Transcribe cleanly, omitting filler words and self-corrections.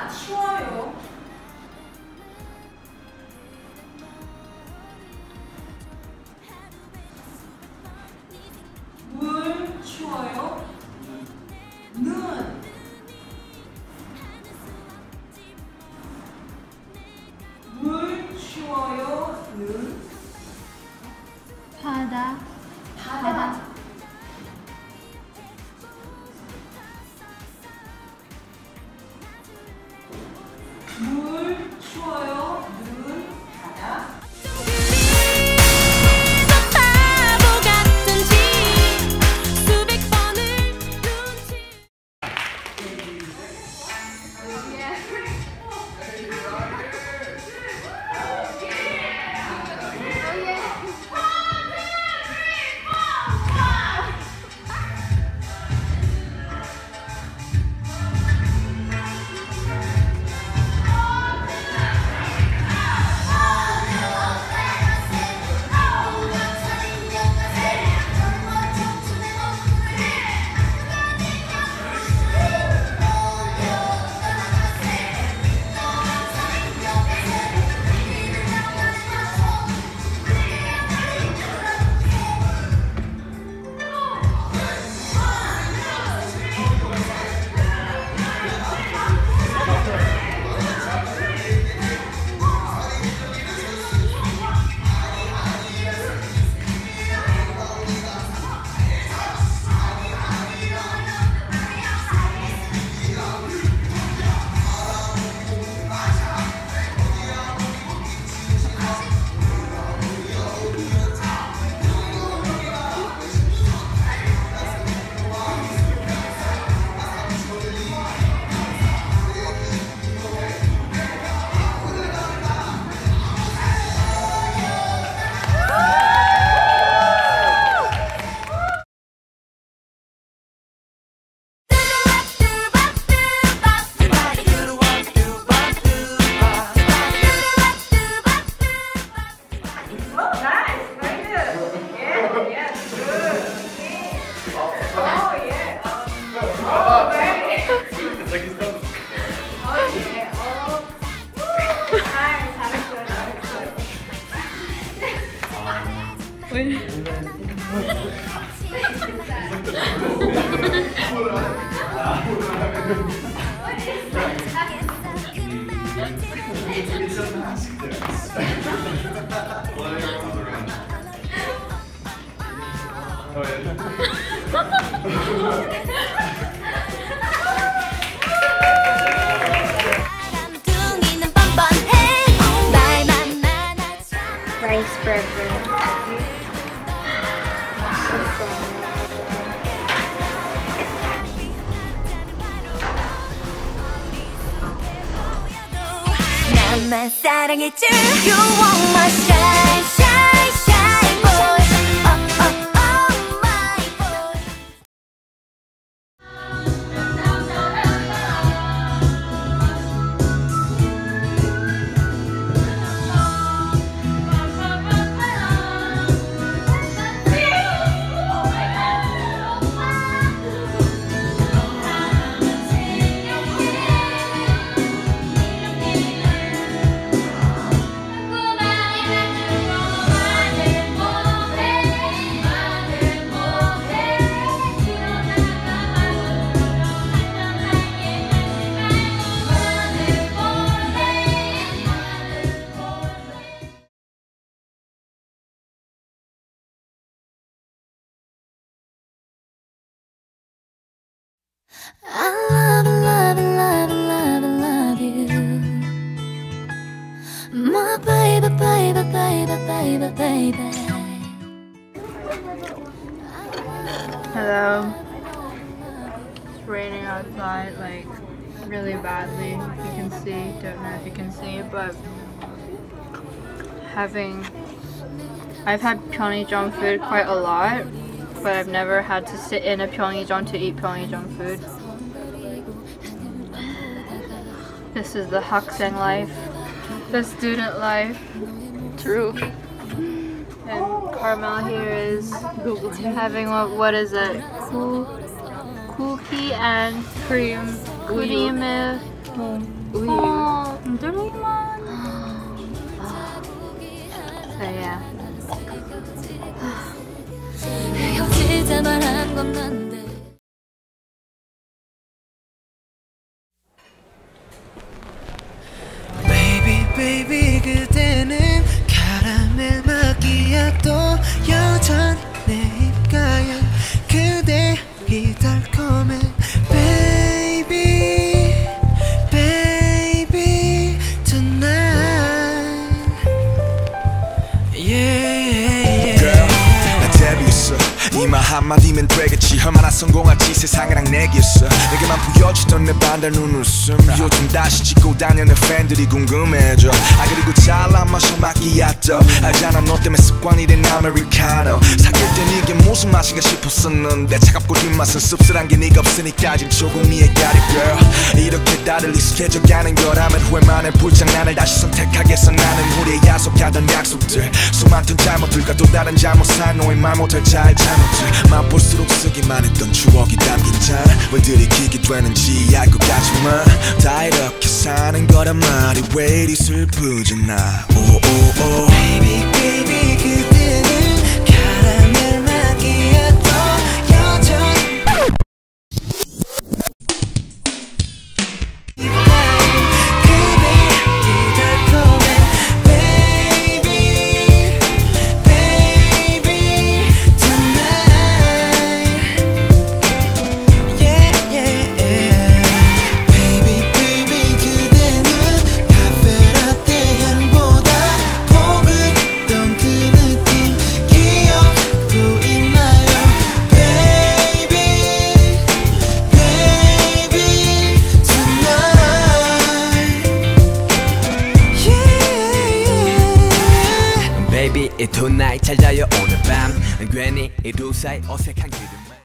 바다 추워요. 물 추워요. 눈. 물 추워요. 눈. 바다. 바다. 물 추워요. 눈. 바다. Rice burger. 나만 사랑해줘. You want my shine, shine, shine boy. Oh, oh, oh, my boy. I love, love, love, love, love you, my baby, baby, baby, baby, baby. Hello. It's raining outside, like really badly. You can see, don't know if you can see, but I've had Pyeongchang food quite a lot, but I've never had to sit in a Pyeongchang to eat Pyeongchang food. This is the 학생 life, the student life. True. And Carmel here is having what is it? Cookie and cream 우유. 드림만. So yeah. 헤어지자 말한 건 난데. Baby baby 그대는 카라멜 마키아토 여전 내 입가에 그대이 달콤해 Baby baby tonight yeah Girl 나 데뷔했어 이 말 한마디면 되겠지 얼마나 성공할지 세상이랑 내겠어 내게만 보여주던 내 반달 눈웃음 요즘 다시 찍고 다녀 내 팬들이 궁금해져 아 그리고 잘 안 마셔 마키아토 알잖아 너 때문에 습관이 된 아메리카노 사귈 땐 이게 무슨 맛인가 싶었었는데 차갑고 뒷맛은 씁쓸한 게 네가 없으니까 지금 조금 이해가리 girl 이렇게 다들 익숙해져가는 거라면 후회만 해 불장난을 다시 선택하겠어 나는 우리의 약속하던 약속들 수많던 잘못들과 또 다른 잘못 산 너의 말 못할 잘 잘못들 맛볼수록 쓰기만 했던 추억이 담긴 잔왜 들이키게 되는지 알 것 같지만 다 이렇게 사는 거란 말이 왜 이리 슬프지 나 오오오 Baby baby 그대는 카라멜 마키아토 여전히 Baby, tonight 잘 자요 오늘 밤 괜히 이 두 사이 어색한 기분